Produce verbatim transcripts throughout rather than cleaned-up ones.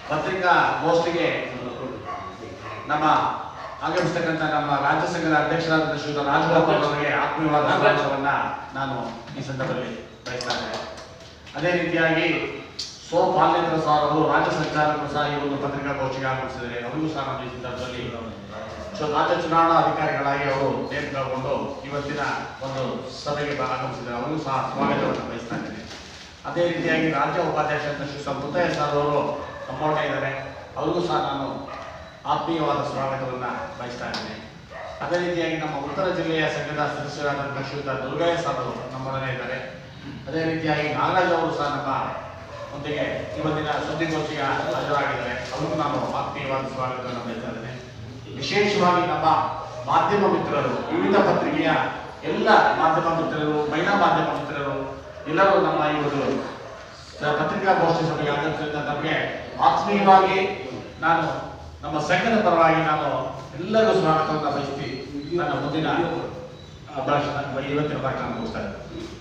ಪತ್ರಿಕಾಗೋಷ್ಠಿಗೆ ನಮ್ಮ ಆಗಮಿಸತಕ್ಕಂಥ ನಮ್ಮ ರಾಜ್ಯ ಸಂಘದ ಅಧ್ಯಕ್ಷರಾದ ಶ್ರೀ ರಾಜಗೋಪಾಲ್ ಅವರಿಗೆ ಆತ್ಮೀಯವಾದ ಸ್ವಾಗತವನ್ನ ನಾನು ಈ ಸಂದರ್ಭದಲ್ಲಿ ಬಯಸ್ತೇನೆ. ಅದೇ ರೀತಿಯಾಗಿ ಸೋ ಪಾಲೇಂದ್ರ ಸರ್ ಅವರು ರಾಜ್ಯ ಸಂಚಾಲಕರು ಸಹ ಈ ಒಂದು ಪತ್ರಿಕಾಗೋಷ್ಠಿಗೆ ಆಗಮಿಸಿದರೆ ಅವರಿಗೂ ಸಹ ನಾನು ಈ ಸಂದರ್ಭದಲ್ಲಿ ರಾಜ್ಯ ಚುನಾವಣಾ ಅಧಿಕಾರಿಗಳಾಗಿ ಅವರು ನೇಮಕಗೊಂಡು ಇವತ್ತಿನ ಒಂದು ಸಭೆಗೆ ಆಗಮಿಸಿದ್ದಾರೆ. ಅವರಿಗೂ ಸಹ ಸ್ವಾಗತವನ್ನು ಬಯಸ್ತಾ ಇದ್ದೇನೆ. ಅದೇ ರೀತಿಯಾಗಿ ರಾಜ್ಯ ಉಪಾಧ್ಯಕ್ಷ ಶ್ರೀ ಮುತ್ತಯ್ಯ ಸರ್ ಅವರು ನಮ್ಮೊಳಗೆ ಇದ್ದಾರೆ. ಅವರಿಗೂ ಸಹ ನಾನು ಆತ್ಮೀಯವಾದ ಸ್ವಾಗತವನ್ನು ಬಯಸ್ತಾ ಇದ್ದೇನೆ. ಅದೇ ರೀತಿಯಾಗಿ ನಮ್ಮ ಉತ್ತರ ಜಿಲ್ಲೆಯ ಸಂಘದ ಸದಸ್ಯರಾದಂಥ ಶ್ರೀಯುತ ದುರ್ಗಯ್ಯ ಸರ್ ಅವರು ನಮ್ಮೊಡನೆ ಇದ್ದಾರೆ. ಅದೇ ರೀತಿಯಾಗಿ ನಾಗರಾಜ್ ಅವರು ಸಹ ನಮ್ಮ ಒಂದಿಗೆ ಇವತ್ತಿನ ಸುದ್ದಿಗೋಷ್ಠಿಗೆ ಹಾಜರಾಗಿದ್ದಾರೆ. ಅವರಿಗೂ ನಾನು ಆತ್ಮೀಯವಾದ ಸ್ವಾಗತವನ್ನು ಬಯಸ್ತಾ ಇದ್ದೇನೆ. ವಿಶೇಷವಾಗಿ ನಮ್ಮ ಮಾಧ್ಯಮ ಮಿತ್ರರು, ವಿವಿಧ ಪತ್ರಿಕೆಯ ಎಲ್ಲ ಮಾಧ್ಯಮ ಮಿತ್ರರು, ಮಹಿಳಾ ಮಾಧ್ಯಮ ಮಿತ್ರರು ಎಲ್ಲರೂ ನಮ್ಮ ಈ ಒಂದು ಪತ್ರಿಕಾಗೋಷ್ಠಿ ಸಭೆಗೆ ಆಗಮಿಸಿದ ನಮಗೆ ಆತ್ಮೀಯವಾಗಿ ನಾನು ನಮ್ಮ ಸಂಘದ ಪರವಾಗಿ ನಾನು ಎಲ್ಲರಿಗೂ ಸ್ವಾಗತವನ್ನು ಬಯಸ್ತಿ ನನ್ನ ಮುಂದಿನ ಭಾಷಣ ಇವತ್ತಿನ ಭಾಷಣ ಮುಗಿಸ್ತಾ ಇದ್ದೇನೆ.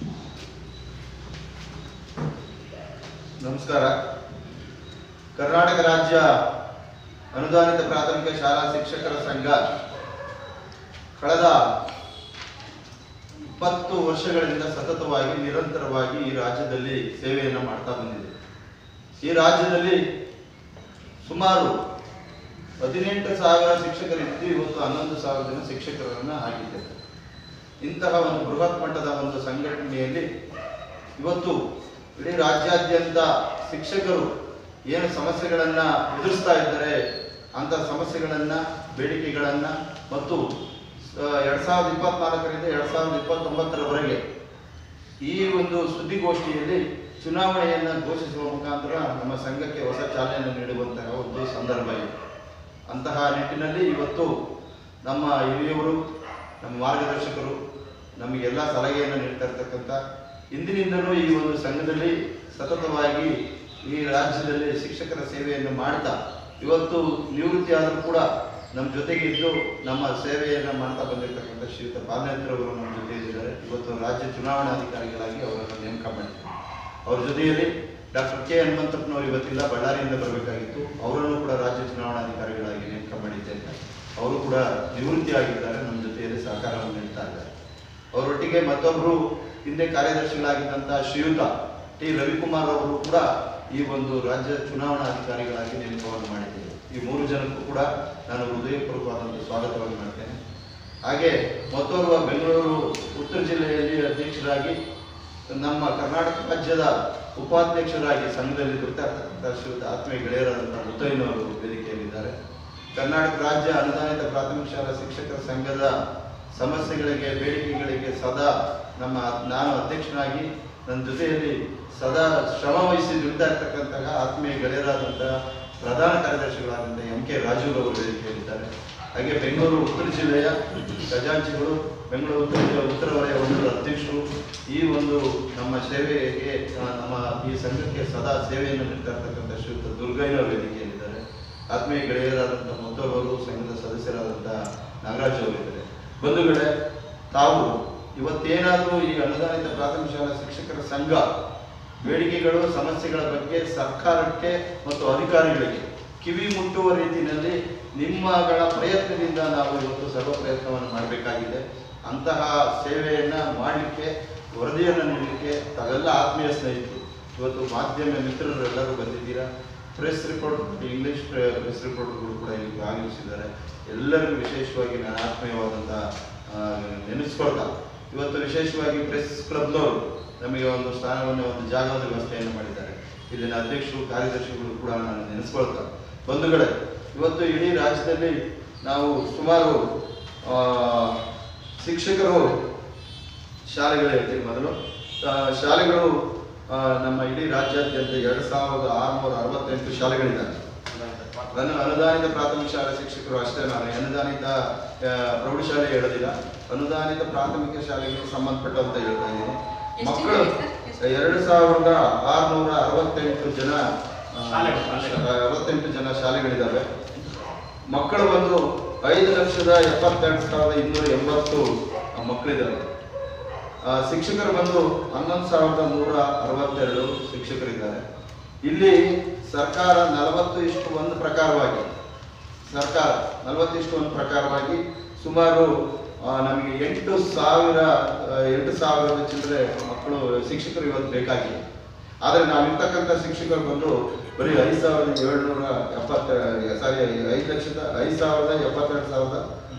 ನಮಸ್ಕಾರ. ಕರ್ನಾಟಕ ರಾಜ್ಯ ಅನುದಾನಿತ ಪ್ರಾಥಮಿಕ ಶಾಲಾ ಶಿಕ್ಷಕರ ಸಂಘ ಕಳೆದ ಇಪ್ಪತ್ತು ವರ್ಷಗಳಿಂದ ಸತತವಾಗಿ ನಿರಂತರವಾಗಿ ಈ ರಾಜ್ಯದಲ್ಲಿ ಸೇವೆಯನ್ನು ಮಾಡ್ತಾ ಬಂದಿದೆ. ಈ ರಾಜ್ಯದಲ್ಲಿ ಸುಮಾರು ಹದಿನೆಂಟು ಸಾವಿರ ಶಿಕ್ಷಕರಿದ್ದು ಇವತ್ತು ಹನ್ನೊಂದು ಸಾವಿರ ಜನ ಶಿಕ್ಷಕರನ್ನು ಹಾಕಿದ್ದೇವೆ. ಇಂತಹ ಒಂದು ಬೃಹತ್ ಮಟ್ಟದ ಒಂದು ಸಂಘಟನೆಯಲ್ಲಿ ಇವತ್ತು ಇಡೀ ರಾಜ್ಯಾದ್ಯಂತ ಶಿಕ್ಷಕರು ಏನು ಸಮಸ್ಯೆಗಳನ್ನ ಎದುರಿಸ್ತಾ ಇದ್ದಾರೆ ಅಂತ ಸಮಸ್ಯೆಗಳನ್ನ, ಬೇಡಿಕೆಗಳನ್ನ ಮತ್ತು ಎರಡ್ ಸಾವಿರದ ಇಪ್ಪತ್ನಾಲ್ಕರಿಂದ ಎರಡ್ ಸಾವಿರದ ಇಪ್ಪತ್ತೊಂಬತ್ತರವರೆಗೆ ಈ ಒಂದು ಸುದ್ದಿಗೋಷ್ಠಿಯಲ್ಲಿ ಚುನಾವಣೆಯನ್ನು ಘೋಷಿಸುವ ಮುಖಾಂತರ ನಮ್ಮ ಸಂಘಕ್ಕೆ ಹೊಸ ಚಾಲನೆಯನ್ನು ನೀಡುವಂತಹ ಒಂದು ಸಂದರ್ಭ ಇದೆ. ಅಂತಹ ನಿಟ್ಟಿನಲ್ಲಿ ಇವತ್ತು ನಮ್ಮ ಹಿರಿಯವರು, ನಮ್ಮ ಮಾರ್ಗದರ್ಶಕರು ನಮಗೆಲ್ಲ ಸಲಹೆಯನ್ನು ನೀಡ್ತಾ ಇರ್ತಕ್ಕಂಥ ಇಂದಿನಿಂದಲೂ ಈ ಒಂದು ಸಂಘದಲ್ಲಿ ಸತತವಾಗಿ ಈ ರಾಜ್ಯದಲ್ಲಿ ಶಿಕ್ಷಕರ ಸೇವೆಯನ್ನು ಮಾಡ್ತಾ ಇವತ್ತು ನಿವೃತ್ತಿ ಆದರೂ ಕೂಡ ನಮ್ಮ ಜೊತೆಗಿದ್ದು ನಮ್ಮ ಸೇವೆಯನ್ನು ಮಾಡ್ತಾ ಬಂದಿರತಕ್ಕಂಥ ಶ್ರೀಯುತ ಪಾಲೇಂದ್ರವರು ನಮ್ಮ ಜೊತೆ ಇದ್ದಾರೆ. ಇವತ್ತು ರಾಜ್ಯ ಚುನಾವಣಾಧಿಕಾರಿಗಳಾಗಿ ಅವರನ್ನು ನೇಮಕ ಮಾಡಿದ್ದಾರೆ. ಅವರ ಜೊತೆಯಲ್ಲಿ ಡಾಕ್ಟರ್ ಕೆ ಹನುಮಂತಪ್ಪನವರು ಇವತ್ತಿಲ್ಲ, ಬಳ್ಳಾರಿಯಿಂದ ಬರಬೇಕಾಗಿತ್ತು. ಅವರನ್ನು ಕೂಡ ರಾಜ್ಯ ಚುನಾವಣಾಧಿಕಾರಿಗಳಾಗಿ ನೇಮಕ ಮಾಡಿದ್ದೇನೆ. ಅವರು ಕೂಡ ನಿವೃತ್ತಿ ಆಗಿದ್ದಾರೆ, ನಮ್ಮ ಜೊತೆಯಲ್ಲಿ ಸಹಕಾರವನ್ನು ನೀಡ್ತಾ ಇದ್ದಾರೆ. ಅವರೊಟ್ಟಿಗೆ ಮತ್ತೊಬ್ಬರು ಹಿಂದೆ ಕಾರ್ಯದರ್ಶಿಗಳಾಗಿದ್ದಂತಹ ಶ್ರೀಯುತ ಟಿ ರವಿಕುಮಾರ್ ಅವರು ಕೂಡ ಈ ಒಂದು ರಾಜ್ಯ ಚುನಾವಣಾಧಿಕಾರಿಗಳಾಗಿ ನೇಮಕವನ್ನು ಮಾಡಿದ್ದೇವೆ. ಈ ಮೂರು ಜನಕ್ಕೂ ಕೂಡ ನಾನು ಹೃದಯಪೂರ್ವಕವಾದಂಥ ಸ್ವಾಗತವನ್ನು ಮಾಡ್ತೇನೆ. ಹಾಗೆ ಮತ್ತೋರ್ವ ಬೆಂಗಳೂರು ಉತ್ತರ ಜಿಲ್ಲೆಯಲ್ಲಿ ಅಧ್ಯಕ್ಷರಾಗಿ ನಮ್ಮ ಕರ್ನಾಟಕ ರಾಜ್ಯದ ಉಪಾಧ್ಯಕ್ಷರಾಗಿ ಸಂಘದಲ್ಲಿ ದುಡಿತಾ ಇರ್ತಕ್ಕಂಥ ಶ್ರೀಯುತ ಆತ್ಮೀಯ ಗೆಳೆಯರಾದಂಥ ಮುತ್ತಯ್ಯನವರು ವೇದಿಕೆಯಲ್ಲಿದ್ದಾರೆ. ಕರ್ನಾಟಕ ರಾಜ್ಯ ಅನುದಾನಿತ ಪ್ರಾಥಮಿಕ ಶಾಲಾ ಶಿಕ್ಷಕರ ಸಂಘದ ಸಮಸ್ಯೆಗಳಿಗೆ, ಬೇಡಿಕೆಗಳಿಗೆ ಸದಾ ನಮ್ಮ ನಾನು ಅಧ್ಯಕ್ಷನಾಗಿ ನನ್ನ ಜೊತೆಯಲ್ಲಿ ಸದಾ ಶ್ರಮ ವಹಿಸಿ ದುಡಿತಾ ಇರ್ತಕ್ಕಂತಹ ಆತ್ಮೀಯ ಗೆಳೆಯರಾದಂತಹ ಪ್ರಧಾನ ಕಾರ್ಯದರ್ಶಿಗಳಾದಂಥ ಎಂ ಕೆ ರಾಜು ಅವರು ವೇದಿಕೆಯಲ್ಲಿದ್ದಾರೆ. ಹಾಗೆ ಬೆಂಗಳೂರು ಉತ್ತರ ಜಿಲ್ಲೆಯ ಖಜಾಂಚಿಗಳು, ಬೆಂಗಳೂರು ಉತ್ತರ ಉತ್ತರ ವಲಯ ಒಂದರ ಅಧ್ಯಕ್ಷರು, ಈ ಒಂದು ನಮ್ಮ ಸೇವೆಗೆ ನಮ್ಮ ಈ ಸಂಘಕ್ಕೆ ಸದಾ ಸೇವೆಯನ್ನು ನೀಡ್ತಾ ಇರ್ತಕ್ಕಂಥ ಶ್ರೀಯುತ ದುರ್ಗಯ್ಯನವರು ವೇದಿಕೆಯಲ್ಲಿದ್ದಾರೆ. ಆತ್ಮೀಯ ಗೆಳೆಯರಾದಂಥ ಮೊತ್ತವರು, ಸಂಘದ ಸದಸ್ಯರಾದಂಥ ನಾಗರಾಜ್ ಅವರಿದ್ದಾರೆ. ಬಂಧುಗಳೇ, ತಾವು ಇವತ್ತೇನಾದರೂ ಈ ಅನುದಾನಿತ ಪ್ರಾಥಮಿಕ ಶಾಲಾ ಶಿಕ್ಷಕರ ಸಂಘ ಬೇಡಿಕೆಗಳು, ಸಮಸ್ಯೆಗಳ ಬಗ್ಗೆ ಸರ್ಕಾರಕ್ಕೆ ಮತ್ತು ಅಧಿಕಾರಿಗಳಿಗೆ ಕಿವಿ ಮುಟ್ಟುವ ರೀತಿಯಲ್ಲಿ ನಿಮ್ಮಗಳ ಪ್ರಯತ್ನದಿಂದ ನಾವು ಇವತ್ತು ಸರ್ವ ಪ್ರಯತ್ನವನ್ನು ಮಾಡಬೇಕಾಗಿದೆ. ಅಂತಹ ಸೇವೆಯನ್ನು ಮಾಡಲಿಕ್ಕೆ, ವರದಿಯನ್ನು ನೀಡಲಿಕ್ಕೆ ತಾವೆಲ್ಲ ಆತ್ಮೀಯ ಸ್ನೇಹಿತರು, ಇವತ್ತು ಮಾಧ್ಯಮ ಮಿತ್ರರೆಲ್ಲರೂ ಬಂದಿದ್ದೀರಾ. ಪ್ರೆಸ್ ರಿಪೋರ್ಟ್, ಇಂಗ್ಲಿಷ್ ಪ್ರೆಸ್ ರಿಪೋರ್ಟ್ಗಳು ಕೂಡ ಇಲ್ಲಿ ಆಗಮಿಸಿದ್ದಾರೆ. ಎಲ್ಲರಿಗೂ ವಿಶೇಷವಾಗಿ ನಾನು ಆತ್ಮೀಯವಾದಂಥ ನೆನೆಸ್ಕೊಳ್ತಾ, ಇವತ್ತು ವಿಶೇಷವಾಗಿ ಪ್ರೆಸ್ ಕ್ಲಬ್ನವರು ನಮಗೆ ಒಂದು ಸ್ಥಾನವನ್ನು, ಒಂದು ಜಾಗದ ವ್ಯವಸ್ಥೆಯನ್ನು ಮಾಡಿದ್ದಾರೆ. ಇಲ್ಲಿನ ಅಧ್ಯಕ್ಷರು, ಕಾರ್ಯದರ್ಶಿಗಳು ಕೂಡ ನಾನು ನೆನೆಸ್ಕೊಳ್ತಾ, ಬಂಧುಗಳೇ, ಇವತ್ತು ಇಡೀ ರಾಜ್ಯದಲ್ಲಿ ನಾವು ಸುಮಾರು ಶಿಕ್ಷಕರು ಶಾಲೆಗಳು ಹೇಳ್ತೀವಿ. ಮೊದಲು ಶಾಲೆಗಳು ನಮ್ಮ ಇಡೀ ರಾಜ್ಯಾದ್ಯಂತ ಎರಡು ಸಾವಿರದ ಆರುನೂರ ಅರವತ್ತೆಂಟು ಶಾಲೆಗಳಿದ್ದಾವೆ. ನನ್ನ ಅನುದಾನಿತ ಪ್ರಾಥಮಿಕ ಶಾಲಾ ಶಿಕ್ಷಕರು ಅಷ್ಟೇ, ನಾನು ಅನುದಾನಿತ ಪ್ರೌಢಶಾಲೆ ಹೇಳೋದಿಲ್ಲ, ಅನುದಾನಿತ ಪ್ರಾಥಮಿಕ ಶಾಲೆಗಳಿಗೆ ಸಂಬಂಧಪಟ್ಟಂತ ಹೇಳ್ತಾ ಇದ್ದೀನಿ. ಮಕ್ಕಳು ಎರಡು ಸಾವಿರದ ಆರುನೂರ ಅರವತ್ತೆಂಟು ಜನ ಅರವತ್ತೆಂಟು ಜನ ಶಾಲೆಗಳಿದ್ದಾವೆ. ಮಕ್ಕಳು ಬಂದು ಐದು ಲಕ್ಷದ ಎಪ್ಪತ್ತೆರಡು ಸಾವಿರದ ಇನ್ನೂರ ಎಂಬತ್ತು ಮಕ್ಕಳಿದ್ದಾರೆ. ಶಿಕ್ಷಕರು ಬಂದು ಹನ್ನೊಂದು ಸಾವಿರದ ನೂರ ಅರವತ್ತೆರಡು ಶಿಕ್ಷಕರಿದ್ದಾರೆ. ಇಲ್ಲಿ ಸರ್ಕಾರ ನಲವತ್ತು ಇಷ್ಟು ಒಂದು ಪ್ರಕಾರವಾಗಿ ಸರ್ಕಾರ ನಲವತ್ತು ಇಷ್ಟು ಒಂದು ಪ್ರಕಾರವಾಗಿ ಸುಮಾರು ನಮಗೆ ಎಂಟು ಸಾವಿರ ಎಂಟು ಸಾವಿರದ ಚಿಲ್ಲರೆ ಮಕ್ಕಳು ಶಿಕ್ಷಕರು ಇವತ್ತು ಬೇಕಾಗಿದೆ. ಆದರೆ ನಾವಿರ್ತಕ್ಕಂಥ ಶಿಕ್ಷಕರು ಬಂದು ಬರೀ ಐದು ಸಾವಿರದ ಏಳ್ನೂರ ಎಪ್ಪತ್ತ ಸಾರಿ ಐದು ಲಕ್ಷದ ಐದು ಸಾವಿರದ ಎಪ್ಪತ್ತೆರಡು ಸಾವಿರದ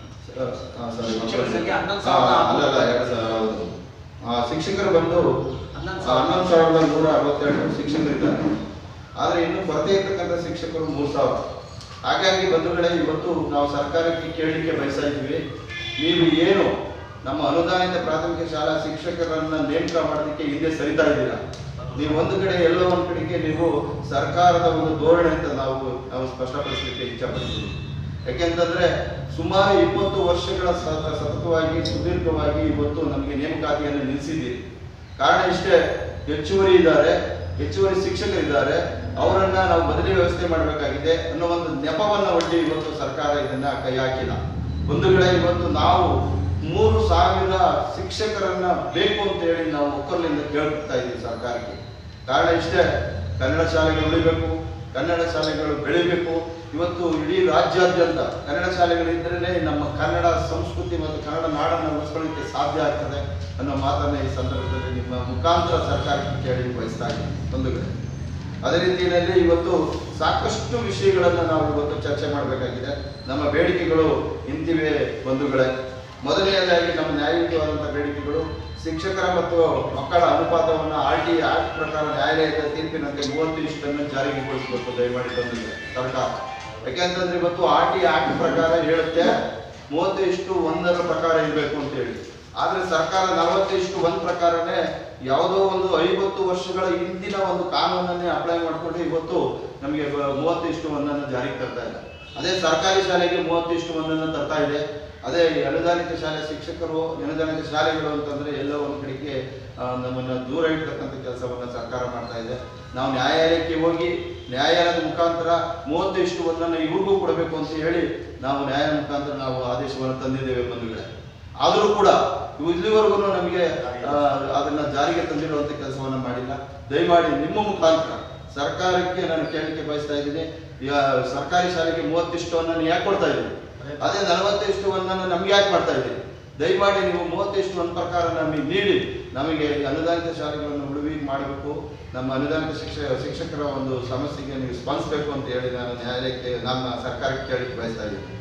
ಅಲ್ಲಲ್ಲ ಎರಡು ಸಾವಿರದ ಶಿಕ್ಷಕರು ಬಂದು ಹನ್ನೊಂದು ಸಾವಿರದ ನೂರ ಅರವತ್ತೆರಡು ಶಿಕ್ಷಕರಿದ್ದಾರೆ. ಆದರೆ ಇನ್ನು ಬರದೇ ಇರ್ತಕ್ಕಂಥ ಶಿಕ್ಷಕರು ಮೂರು ಸಾವಿರ. ಹಾಗಾಗಿ ಬಂಧುಗಳೇ, ಇವತ್ತು ನಾವು ಸರ್ಕಾರಕ್ಕೆ ಕೇಳಲಿಕ್ಕೆ ಬಯಸ್ತಾ ಇದ್ದೀವಿ, ನೀವು ಏನು ನಮ್ಮ ಅನುದಾನಿತ ಪ್ರಾಥಮಿಕ ಶಾಲಾ ಶಿಕ್ಷಕರನ್ನ ನೇಮಕ ಮಾಡೋದಕ್ಕೆ ಹಿಂದೆ ಸರಿತಾ ಇದ್ದೀರಾ. ನೀವು ಒಂದು ಕಡೆ ಎಲ್ಲೋ ಒಂದು ಕಡೆಗೆ ನೀವು ಸರ್ಕಾರದ ಒಂದು ಧೋರಣೆ ಅಂತ ನಾವು ನಾವು ಸ್ಪಷ್ಟಪಡಿಸಲಿಕ್ಕೆ ಇಚ್ಛಪಡ್ತೀವಿ. ಯಾಕೆಂತಂದ್ರೆ ಸುಮಾರು ಇಪ್ಪತ್ತು ವರ್ಷಗಳ ಸತತವಾಗಿ ಸುದೀರ್ಘವಾಗಿ ಇವತ್ತು ನಮಗೆ ನೇಮಕಾತಿಯನ್ನು ನಿಲ್ಲಿಸಿದ್ದೀರಿ. ಕಾರಣ ಇಷ್ಟೇ, ಹೆಚ್ಚುವರಿ ಇದ್ದಾರೆ, ಹೆಚ್ಚುವರಿ ಶಿಕ್ಷಕರಿದ್ದಾರೆ, ಅವರನ್ನ ನಾವು ಬದಲಿ ವ್ಯವಸ್ಥೆ ಮಾಡಬೇಕಾಗಿದೆ ಅನ್ನೋ ಒಂದು ನೆಪವನ್ನು ಒಡ್ಡಿ ಇವತ್ತು ಸರ್ಕಾರ ಇದನ್ನ ಕೈ ಹಾಕಿಲ್ಲ. ಬಂಧುಗಳೇ, ಇವತ್ತು ನಾವು ಮೂರು ಸಾವಿರ ಶಿಕ್ಷಕರನ್ನ ಬೇಕು ಅಂತ ಹೇಳಿ ನಾವು ಒಕ್ಕಲಿಂದ ಕೇಳ್ತಾ ಇದ್ದೀವಿ ಸರ್ಕಾರಕ್ಕೆ. ಕಾರಣ ಇಷ್ಟೇ, ಕನ್ನಡ ಶಾಲೆಗಳು ಉಳಿಬೇಕು, ಕನ್ನಡ ಶಾಲೆಗಳು ಬೆಳಿಬೇಕು. ಇವತ್ತು ಇಡೀ ರಾಜ್ಯಾದ್ಯಂತ ಕನ್ನಡ ಶಾಲೆಗಳಿದ್ರೇ ನಮ್ಮ ಕನ್ನಡ ಸಂಸ್ಕೃತಿ ಮತ್ತು ಕನ್ನಡ ನಾಡನ್ನು ಉಳಿಸ್ಕೊಳ್ಳಿಕ್ಕೆ ಸಾಧ್ಯ ಆಗ್ತದೆ ಅನ್ನೋ ಮಾತನ್ನ ಈ ಸಂದರ್ಭದಲ್ಲಿ ನಿಮ್ಮ ಮುಖಾಂತರ ಸರ್ಕಾರಕ್ಕೆ ಕೇಳಿ ಬಯಸ್ತಾ ಇದ್ದೀವಿ ಬಂಧುಗಳೇ. ಅದೇ ರೀತಿಯಲ್ಲಿ ಇವತ್ತು ಸಾಕಷ್ಟು ವಿಷಯಗಳನ್ನು ನಾವು ಇವತ್ತು ಚರ್ಚೆ ಮಾಡಬೇಕಾಗಿದೆ. ನಮ್ಮ ಬೇಡಿಕೆಗಳು ಇಂತಿವೆ ಬಂಧುಗಳೇ. ಮೊದಲನೆಯದಾಗಿ ನಮ್ಮ ನ್ಯಾಯಯುತವಾದಂತಹ ಬೇಡಿಕೆಗಳು ಶಿಕ್ಷಕರ ಮತ್ತು ಮಕ್ಕಳ ಅನುಪಾತವನ್ನು ಆರ್ ಟಿ ಆಕ್ಟ್ ಪ್ರಕಾರ ನ್ಯಾಯಾಲಯದ ತೀರ್ಪಿನಂತೆ ಮೂವತ್ತು ಇಷ್ಟನ್ನು ಜಾರಿಗೊಳಿಸಬೇಕು ದಯಮಾಡಿ ಬಂದಿದೆ ಸರ್ಕಾರ. ಯಾಕೆಂತಂದ್ರೆ ಇವತ್ತು ಆರ್ ಟಿ ಆಕ್ಟ್ ಪ್ರಕಾರ ಹೇಳುತ್ತೆ ಮೂವತ್ತು ಇಷ್ಟು ಒಂದರ ಪ್ರಕಾರ ಇರಬೇಕು ಅಂತ ಹೇಳಿ. ಆದ್ರೆ ಸರ್ಕಾರ ನಲವತ್ತು ಇಷ್ಟು ಒಂದ್ ಪ್ರಕಾರನೇ ಯಾವುದೋ ಒಂದು ಐವತ್ತು ವರ್ಷಗಳ ಹಿಂದಿನ ಒಂದು ಕಾನೂನನ್ನೇ ಅಪ್ಲೈ ಮಾಡಿಕೊಂಡು ಇವತ್ತು ನಮಗೆ ಮೂವತ್ತು ಇಷ್ಟು ಒಂದನ್ನು ಜಾರಿಗೆ ತರ್ತಾ ಇದೆ. ಅದೇ ಸರ್ಕಾರಿ ಶಾಲೆಗೆ ಮೂವತ್ತು ಇಷ್ಟು ಒಂದನ್ನು ತರ್ತಾ ಇದೆ. ಅದೇ ಅನುದಾನಿತ ಶಾಲೆ ಶಿಕ್ಷಕರು ಅನುದಾನಿತ ಶಾಲೆಗಳು ಅಂತಂದ್ರೆ ಎಲ್ಲ ಒಂದು ಕಡೆಗೆ ನಮ್ಮನ್ನ ದೂರ ಇಡ್ತಕ್ಕಂಥ ಕೆಲಸವನ್ನ ಸರ್ಕಾರ ಮಾಡ್ತಾ ಇದೆ. ನಾವು ನ್ಯಾಯಾಲಯಕ್ಕೆ ಹೋಗಿ ನ್ಯಾಯಾಲಯದ ಮುಖಾಂತರ ಮೂವತ್ತು ಇಷ್ಟು ಒಂದನ್ನು ಇವ್ರಿಗೂ ಕೊಡಬೇಕು ಅಂತ ಹೇಳಿ ನಾವು ನ್ಯಾಯ ಮುಖಾಂತರ ನಾವು ಆದೇಶವನ್ನು ತಂದಿದ್ದೇವೆ ಬಂಧುಗಳೇ. ಆದರೂ ಕೂಡ ಇಲ್ಲಿವರೆಗೂ ನಮಗೆ ಅದನ್ನ ಜಾರಿಗೆ ತಂದಿರುವಂತ ಕೆಲಸವನ್ನ ಮಾಡಿಲ್ಲ. ದಯಮಾಡಿ ನಿಮ್ಮ ಮುಖಾಂತರ ಸರ್ಕಾರಕ್ಕೆ ನಾನು ಕೇಳಲಿಕ್ಕೆ ಬಯಸ್ತಾ ಇದ್ದೀನಿ, ಸರ್ಕಾರಿ ಶಾಲೆಗೆ ಮೂವತ್ತಿಷ್ಟವನ್ನು ಯಾಕೆ ಕೊಡ್ತಾ ಇದ್ದೀವಿ, ಅದೇ ನಲವತ್ತು ಒಂದನ್ನು ನಮ್ಗೆ ಯಾಕೆ ಮಾಡ್ತಾ ಇದ್ದೀವಿ? ದಯಮಾಡಿ ನೀವು ಮೂವತ್ತಿಷ್ಟು ಒಂದು ಪ್ರಕಾರ ನಮಗೆ ನೀಡಿ ನಮಗೆ ಅನುದಾನಿತ ಶಾಲೆಗಳನ್ನು ಉಳಿವಿ ಮಾಡಬೇಕು, ನಮ್ಮ ಅನುದಾನಿತ ಶಿಕ್ಷಕ ಶಿಕ್ಷಕರ ಒಂದು ಸಮಸ್ಯೆಗೆ ನೀವು ಸ್ಪಂದಿಸಬೇಕು ಅಂತ ಹೇಳಿ ನಾನು ನ್ಯಾಯಾಲಯಕ್ಕೆ ನಮ್ಮ ಸರ್ಕಾರಕ್ಕೆ ಕೇಳಲಿಕ್ಕೆ ಬಯಸ್ತಾ ಇದ್ದೀನಿ.